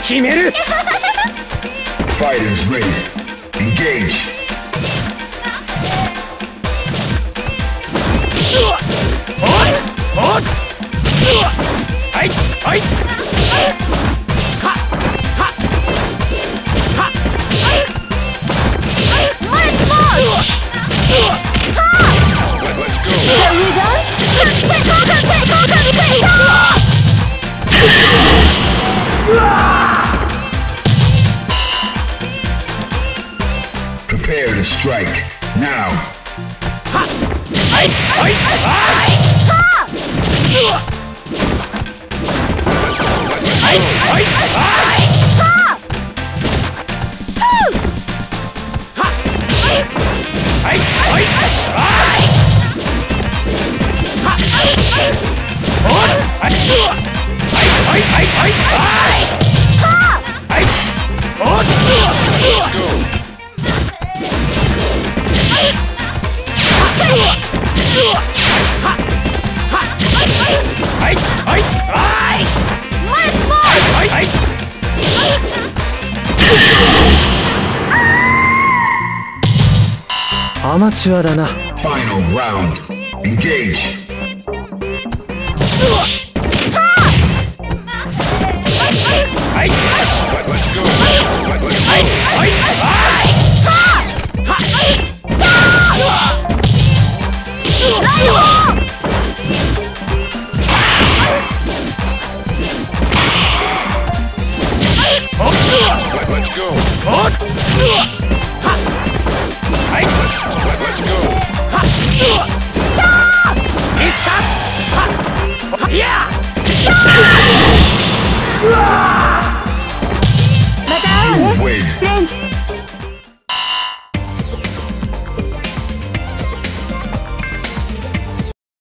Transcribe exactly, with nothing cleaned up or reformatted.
決める。 Fighters ready. Engage. はいはい。はっはっはっ。 Let's march! Here we go! Take over! Take over! Take over! Prepare to strike. Now. はいはいはい。はいはいはい。 はいはいはい。はいはいはいはいはい。はい。おっ。はいはいはい。はいはい。 アマチュアだな。 Final round. Engage. はい。はいはいはい。 Let's go. はい。 Let's go. いったいや。 また会うね Win. フレンズ。